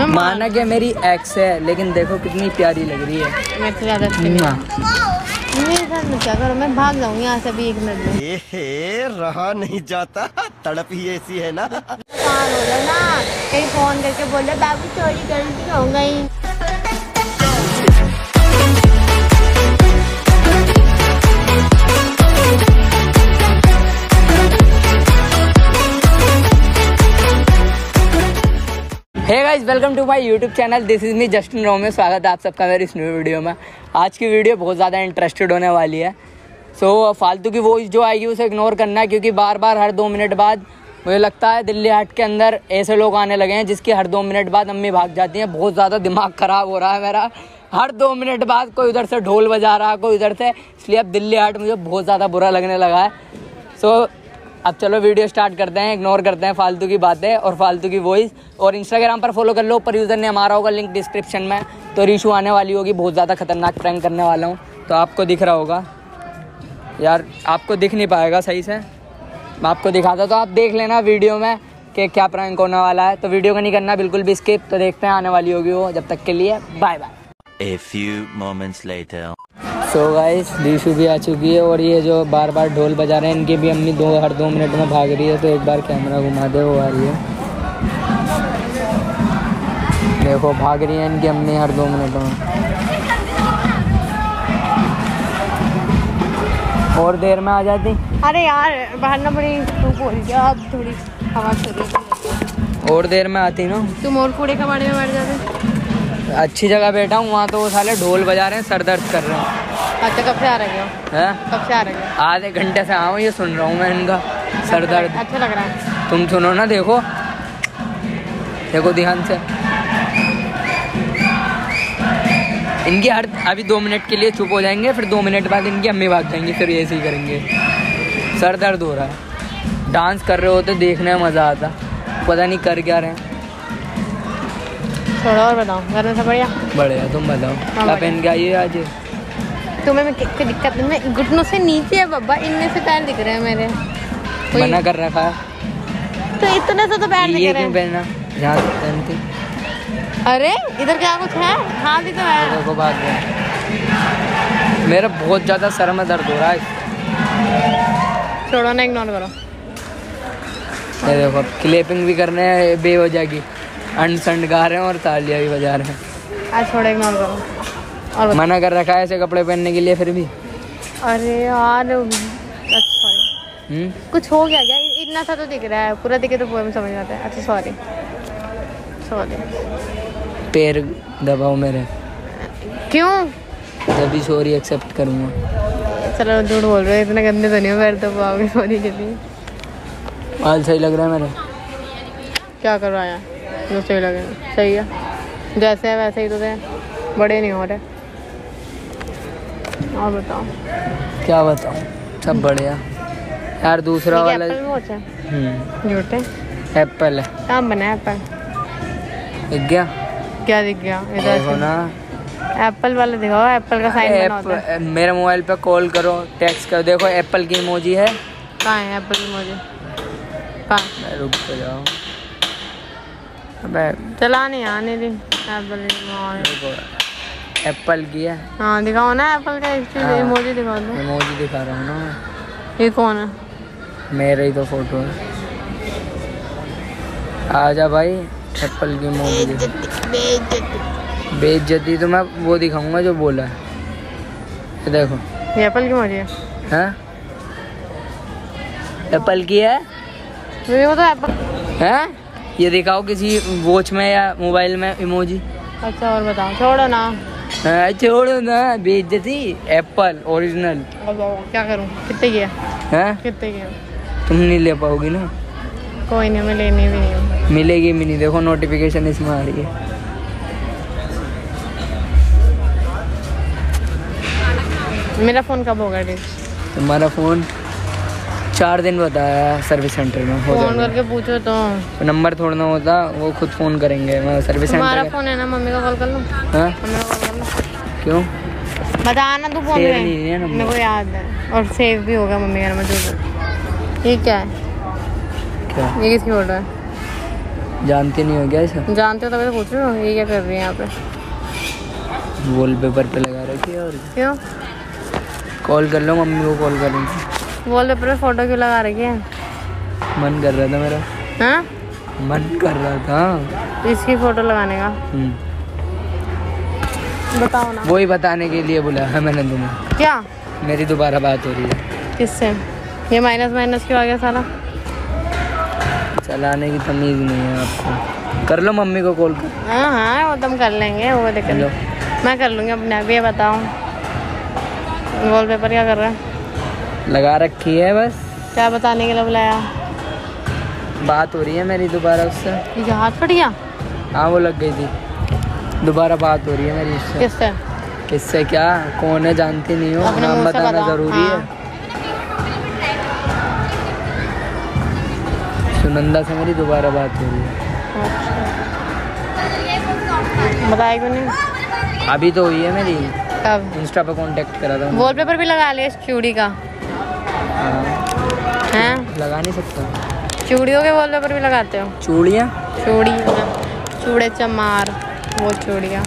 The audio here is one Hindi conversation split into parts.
माना कि मेरी एक्स है, लेकिन देखो कितनी प्यारी लग रही है। मेरे से ज्यादा अच्छी मेरे साथ में क्या करो, मैं भाग जाऊंगी यहाँ से अभी 1 मिनट में। रहा नहीं जाता, तड़प ही ऐसी है ना। हो जाए ना, कहीं फोन करके बोले बाबू चोरी गलती हो गई। Hey guys, welcome to my YouTube channel. This is me Justin Romeo. स्वागत है आप सबका मेरी इस न्यू वीडियो में। आज की वीडियो बहुत ज़्यादा इंटरेस्टेड होने वाली है। फालतू की वॉइस जो आएगी उसे इग्नोर करना है, क्योंकि बार बार हर 2 मिनट बाद मुझे लगता है दिल्ली हाट के अंदर ऐसे लोग आने लगे हैं जिसकी हर 2 मिनट बाद अम्मी भाग जाती हैं। बहुत ज़्यादा दिमाग ख़राब हो रहा है मेरा। हर 2 मिनट बाद कोई उधर से ढोल बजा रहा है, कोई उधर से, इसलिए अब दिल्ली हाट मुझे बहुत ज़्यादा बुरा लगने लगा है। अब चलो वीडियो स्टार्ट करते हैं। इग्नोर करते हैं फालतू की बातें और फालतू की वॉइस। और इंस्टाग्राम पर फॉलो कर लो, पर यूज़र ने हमारा होगा, लिंक डिस्क्रिप्शन में। तो रीशू आने वाली होगी, बहुत ज़्यादा खतरनाक प्रैंक करने वाला हूँ। तो आपको दिख रहा होगा यार, आपको दिख नहीं पाएगा सही से, मैं आपको दिखाता तो आप देख लेना वीडियो में कि क्या प्रैंक होने वाला है। तो वीडियो को नहीं करना बिल्कुल भी स्किप। तो देखते हैं आने वाली होगी वो। जब तक के लिए bye bye. A few moments later. So guys, Rishu भी आ चुकी है और ये जो बार बार ढोल बजा रहे हैं इनकी भी अम्मी हर 2 मिनट में भाग रही है। तो एक बार कैमरा घुमा दे, वो आ रही है, देखो भाग रही है इनकी अम्मी हर 2 मिनट में। और देर में आ जाती। अरे यार बाहर ना बड़ी धूप हो रही है, अब थोड़ी हवा चल रही है। और देर में आती ना तुम और कूड़े कबाड़े में बैठ जाते। अच्छी जगह बैठा हूँ, वहाँ तो वो साले ढोल बजा रहे हैं, सर दर्द कर रहे हैं। अच्छा, कब से आ रहे हो? कब से आ रहे हो? आधे घंटे से आऊँ, ये सुन रहा हूँ मैं इनका सर दर्द। अच्छा लग रहा है। तुम सुनो ना, देखो देखो ध्यान से। इनकी हर अभी 2 मिनट के लिए चुप हो जाएंगे, फिर 2 मिनट बाद इनकी अम्मी भाग जाएंगी, फिर ऐसे ही करेंगे। सर दर्द हो रहा है। डांस कर रहे होते देखने में मज़ा आता, पता नहीं कर क्या रहे हैं। थोड़ा और बताओ, घर में सब बढ़िया? तुम बताओ क्या पहन के आई है आज? तुम्हें मैं कोई दिक्कत नहीं, मैं घुटनों से नीचे है बाबा, इनमें से पैर दिख रहे हैं मेरे। मना कर रखा है तो इतने से तो पैर दिख रहे हैं। क्यों पहनना जहाँ से पहनती? अरे इधर क्या कुछ है? हाँ भी तो है। देखो बात है, मेरा बहुत ज़्यादा सर में दर्द हो रहा है। छोड़ो ना, इग्नोर करो। ये देखो क्लिपिंग भी करने हैं बेवजह की, अंड गा रहे हैं और तालियां भी बजा रहे हैं। आज थोड़ा इग्नोर करो। और मना कर रखा है ऐसे कपड़े पहनने के लिए, फिर भी। अरे यार कुछ हो गया क्या? इतना सा तो दिख रहा है, पूरा दिखे तो पूरा में समझ आता है। अच्छा सॉरी। पैर दबाओ मेरे। क्यों? जब भी सॉरी एक्सेप्ट करूँगा। चलो झूठ बोल रहे हो, इतने गंदे तो नहीं हो, पैर दबाओगे सॉरी के लिए। बाल सही लग रहा है मेरे। क्या करवाया? जो सही लगे सही है, जैसे है वैसे ही तो थे, बड़े नहीं हो रहे। और बताओ। क्या बताऊँ, सब बढ़िया यार। दूसरा वाला झूठे एप्पल है। कहाँ बना है एप्पल? दिख गया? क्या दिख गया? देखो ना, एप्पल वाला दिखाओ, एप्पल का साइन बना होता है। मेरे मोबाइल पे कॉल करो, टेक्स्ट करो, देखो एप्पल की इमोजी है। कहाँ है एप्पल की इमोजी? कहाँ? रुक तो जाओ, चला नहीं आने दी। एप्पल की है। हाँ दिखाओ ना एप्पल का इमोजी दिखाओ। दो इमोजी दिखा रहा हूँ ना। ये कौन है? मेरा ही तो फोटो है। आजा भाई, एप्पल की इमोजी दिखा। बेइज्जती तो मैं वो दिखाऊंगा जो बोला है। देखो ये एप्पल की इमोजी है। हाँ एप्पल की है। वो तो एप्पल है। ये दिखाओ किसी वॉच में या मोबाइल में इमोजी। अच्छा और बताओ। छोड़ो ना। छोड़ो ना, बेइज्जती। Apple original. क्या करूं? कितने की है? कितने की है? तुम नहीं ले पाओगी ना। कोई नहीं, मैं लेनी भी नहीं। मिलेगी भी नहीं। देखो नोटिफिकेशन इसमें आ रही है। मेरा फोन कब होगा ठीक? तुम्हारा फोन 4 दिन बताया सर्विस सेंटर में। फोन करके पूछो तो नंबर थोड़ा होता, वो खुद फोन करेंगे। मैं सर्विस सेंटर। तुम्हारा फोन है ना, मम्मी को कॉल कर लूं? हाँ मम्मी को कॉल कर लूं? क्यों? बताना तू फोन में। मेरे को याद है और सेव भी होगा मम्मी का नंबर। ये क्या है? क्या? ये किसकी फोटो है? जानती नहीं हो क्या इसे? जानते हो तभी तो पूछ रही हूँ, ये क्या कर रही है यहाँ पे? वॉलपेपर पे लगा रखी है। और क्यों? कॉल कर लो, मम्मी को कॉल करूँगी। वॉलपेपर पे फोटो क्यों लगा रखी है? मन कर रहा था मेरा। हाँ? मन कर रहा था इसकी फोटो लगाने का। बताओ ना। वही बताने के लिए बुलाया मैंने तुम्हें। क्या? मेरी दोबारा बात हो रही है। किससे? ये माइनस माइनस क्यों आ गया साला? चलाने की तमीज़ नहीं है आपको। कर लो मम्मी को कॉल कर। हाँ हाँ वो तुम कर लेंगे, वो दिक्कत लो। नहीं। मैं कर लूँगी अपने आप। ये बताओ वॉलपेपर क्या कर रहा है? लगा रखी है बस। क्या बताने के लिए बुलाया? बात हो रही है मेरी दोबारा उससे। ये हाथ फट गया? हाँ वो लग गई थी। दोबारा बात हो रही है मेरी उससे। किससे? किससे क्या? कौन है जानती नहीं हो? अपने नाम मुंह से बताना बताओ। जरूरी हाँ। है। सुनंदा से मेरी दोबारा बात हो रही है। बताया क्यों नहीं? अभी तो हुई है मेरी। कब? इंस्टा पे कांटेक्ट करा था। वॉलपेपर भी लगा लिया इस चूड़ी का? हाँ, हैं? लगा नहीं सकता। चूड़ियों के वॉलपेपर भी लगाते हो? चूड़ियाँ? चूड़ी चूड़े चमार, वो चूड़ियाँ।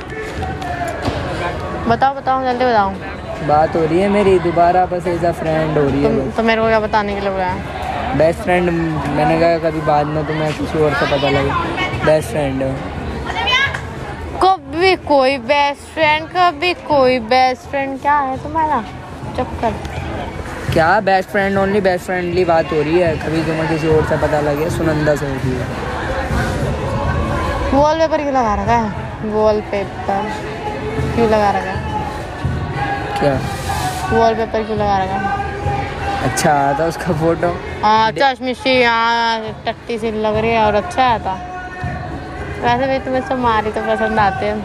बताओ बताओ जल्दी बताओ। बात हो रही है मेरी दोबारा, बस एज अ फ्रेंड हो रही है बस। तो मेरे को क्या बताने के लिए बुलाया? Best friend. मैंने कहा कभी बाद में तुम्हें किसी और से पता लगे। बेस्ट फ्रेंड है। कभी कोई बेस्ट फ्रेंड, कभी कोई बेस्ट फ्रेंड। क्या है तुम्हारा चक्कर? क्या best friend? Only best friendly बात हो रही है। कभी तुम्हें किसी और से पता लगे। सुनंदा से होती है। वॉलपेपर क्यों लगा रखा है? वॉलपेपर क्यों लगा रखा है? क्या वॉलपेपर क्यों लगा रखा है? अच्छा आया था उसका फोटो। हाँ चश्मिशी, हाँ टट्टी सी लग रही है और अच्छा आया था। वैसे भी तुम्हें सब मारी तो पसंद आते हैं,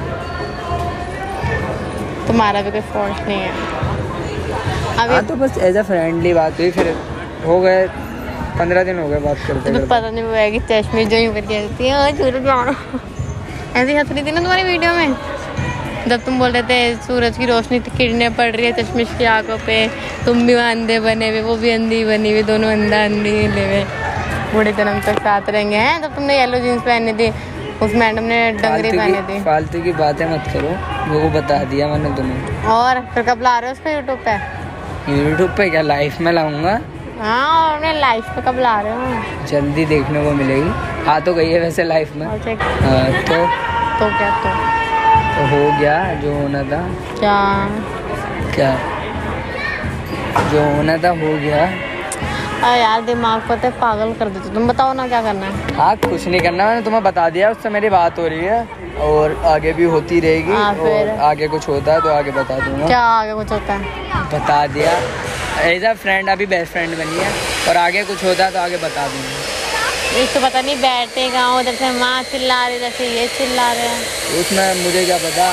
तुम्हारा भी कोई फॉल्ट नहीं है। अभी हाँ तो बस एज अ फ्रेंडली बात हुई, फिर हो गए 15 दिन हो गए बात करते तुम्हें करते। पता नहीं हुआ कि चश्मे जो यूँ करके हंसती है, ऐसी हंस रही थी ना तुम्हारी वीडियो में जब तुम बोल रहे थे सूरज की रोशनी किरणें पड़ रही है चश्मिश की आंखों पे, तुम भी अंधे बने हुए, वो भी अंधी बनी हुई, दोनों अंधा अंधी ले हुए, बूढ़े जन्म तक साथ रहेंगे। हैं जब तुमने येलो जीन्स पहनी थी, उस मैडम ने डंगरी पहनी थी। फालतू की बातें मत करो, वो बता दिया मैंने तुम्हें। और फिर कब ला रहे हो उसको यूट्यूब पे? यूट्यूब पे क्या, लाइफ में लाऊंगा। हाँ और उन्हें लाइफ पे कब ला रहे हो? जल्दी देखने को मिलेगी। आ तो गई है वैसे लाइफ में। और चेक तो क्या तो हो गया जो होना था। क्या क्या जो होना था हो गया। अरे यार दिमाग को तो पागल कर देते। तुम बताओ ना क्या करना है? हाँ कुछ नहीं करना, मैंने तुम्हें बता दिया, उससे मेरी बात हो रही है और आगे भी होती रहेगी। हाँ, फिर? और आगे कुछ होता है तो आगे बता दूंगा। क्या आगे कुछ होता है? बता दिया, एज अ फ्रेंड अभी बेस्ट फ्रेंड बनी है, और आगे कुछ होता है तो आगे बता दूंगा। इसको पता नहीं बैठे गाँव, उधर से माँ चिल्ला रही, इधर से ये चिल्ला रहे हैं। उसमें मुझे क्या पता।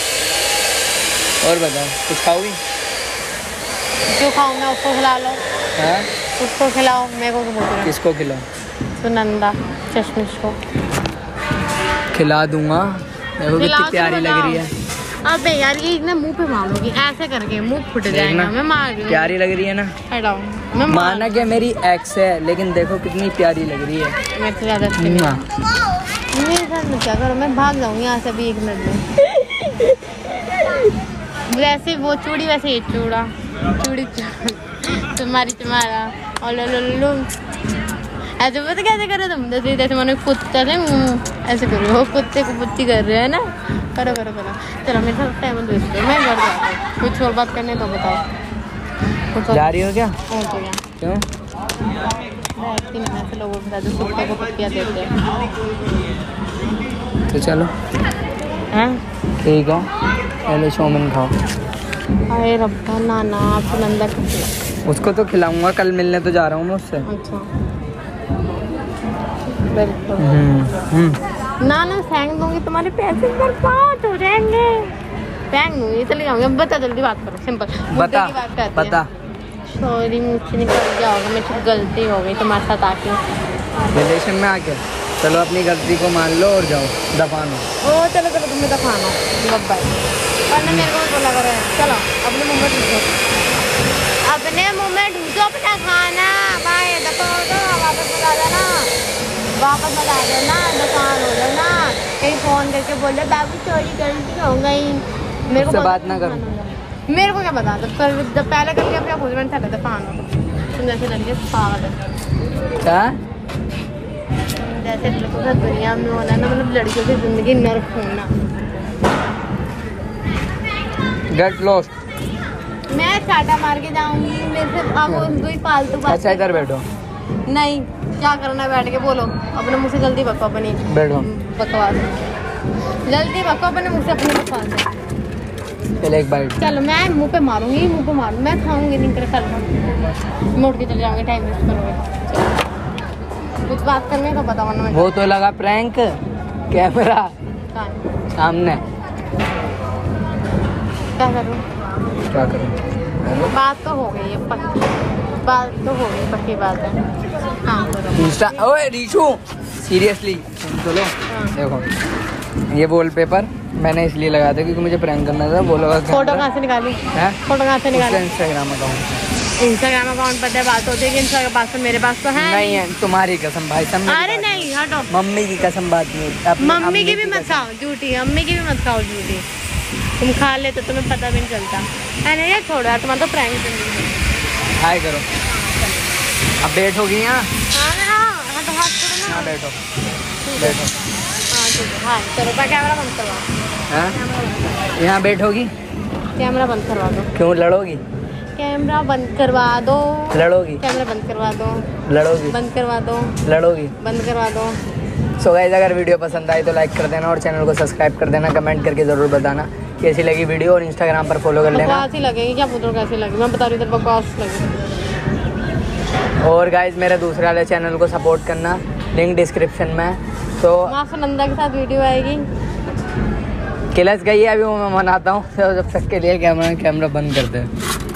और बता, कुछ खाओगी? क्यों खाऊं मैं? उसको खिला लो। हाँ उसको खिलाओ, मेरे को क्यों पूछ रहे हो? किसको खिलाऊं? सुनंदा चश्मिश को खिला दूंगा, मेरे को खिलाओ कितनी प्यारी तो लग रही है। अबे यार ये ना मुंह पे मारोगी, ऐसे करके मुंह फुट जाएगा, मैं मार दूंगी। प्यारी लग रही है ना। हटाओ, मैं माना कि मेरी एक्स है, लेकिन देखो कितनी प्यारी लग रही है। मेरे से ज्यादा अच्छी नहीं। मेरे साथ में क्या करो, मैं भाग जाऊंगी यहाँ से अभी 1 मिनट में। वैसे वो चूड़ी, वैसे ये चूड़ा, चूड़ी तुम्हारा और लो ऐसे पता कैसे कर रहे तुम? जैसे मैंने कुत्ते से ऐसे कर रहे हो, कुत्ते को पुत्ती कर रहे हो ना। करो करो करो, चलो मेरे साथ टाइम दो, मैं घर जाता हूँ। कुछ और बात करने तो बताओ। जा रही हो क्या? हो तो क्या? क्यों? बैठती नहीं ऐसे लोगों के साथ जो कुत्ते को पत्तियाँ देते हैं। तो चलो हैं? ठीक है, पहले चाउमीन खाओ। अरे रब्बा नाना, आप सुनंदा को खिलाओ। उसको तो खिलाऊंगा, कल मिलने तो जा रहा हूँ मैं उससे। अच्छा बिल्कुल। ना ना फेंक दूंगी, तुम्हारे पैसे बर्बाद हो जाएंगे। फेंक दूंगी, चले जाऊंगी। अब बता, जल्दी बात करो, सिंपल बता बता। सॉरी मुझसे निकल गया होगा, मुझसे गलती हो गई तुम्हारे साथ आके, रिलेशन में आके। चलो अपनी गलती को मान लो और जाओ दफानो। ओ चलो चलो तुम्हें तो खाना बाय। वरना मेरे को बोला करो, चलो अपने मुंह में ढूंढो, अपने मुंह में ढूंढो अपना खाना। बाय, दफा हो तो वापस बता देना। वापस मत आ जाओ ना, दुकान हो जाओ ना, कहीं फोन करके बोल रहे बाबू चोरी गलती हो गई। मेरे को बात ना करो। मेरे को क्या पता, जब पहले करके अपने खुद में था पान तुम जैसे लड़के पागल है क्या जैसे दुनिया में होना ना, मतलब लड़कियों की जिंदगी नर्क होना। Get lost. मैं चाटा मार के जाऊंगी, मेरे से अब कोई फालतू बात। अच्छा इधर बैठो। नहीं, क्या करना है बैठ के बोलो, अपने मुँह से जल्दी बको अपनी बैठो। बकवास, जल्दी बको अपने मुँह से अपनी बकवास। पहले एक बाइट। चलो मैं मुँह पे मारूंगी, मुँह पे मारूंगी, मैं खाऊंगी नहीं तेरे कल मोड़ के चले जाओगे, टाइम वेस्ट करोगे। कुछ बात करने का पता वरना मैं वो तो लगा प्रैंक कैमरा कहाँ है? सामने। क्या करूँ? क्या करूँ? बात तो हो गई है पक्की, बात तो हो गई पक्की बात है। हाँ करो। इंस्टा ओए रीशू सीरियसली चलो देखो, ये वॉलपेपर मैंने इसलिए लगाया था क्योंकि मुझे प्रैंक करना था। वो लगा फोटो कहाँ से निकाली? हैं? फोटो कहाँ से निकाली? Instagram account. इंस्टाग्राम अकाउंट पर बात होती है कि इंस्टाग्राम पास तो मेरे पास तो है नहीं है, तुम्हारी कसम भाई सब। अरे नहीं हटो, मम्मी की कसम बात नहीं। मम्मी की भी मत खाओ झूठी, अम्मी की भी मत खाओ झूठी। तुम खा ले तो तुम्हें पता भी नहीं चलता है ना। यार छोड़ो यार, तुम्हारा तो प्रैंक हाय करो। अब बैठोगी यहाँ? हाँ तो हाथ करो ना। हाँ बैठो बैठो। हाँ ठीक है, हाँ चलो कैमरा बंद करवा, हाँ यहाँ बैठोगी? कैमरा बंद करवा दो। क्यों लड़ोगी? कैमरा बंद करवा दो। लड़ोगी? कैमरा बंद करवा दो। लड़ोगी? बंद करवा दो। लड़ोगी? बंद करवा दो। सो गाइस अगर वीडियो पसंद आई तो लाइक कर देना और चैनल को सब्सक्राइब कर देना, कमेंट करके ज़रूर बताना कैसी लगी वीडियो, और इंस्टाग्राम पर फॉलो कर लेना। बकवास ही लगेगी, क्या पूछो कैसी लगी, मैं बता रही हूँ बकवास लगेगी। और गाइस मेरे दूसरे वाले चैनल को सपोर्ट करना, लिंक डिस्क्रिप्शन में। तो वहाँ से नंदा के साथ वीडियो आएगी। क्लच गई है अभी, वो मैं मनाता हूँ। तो जब तक के लिए कैमरा बंद करते हैं।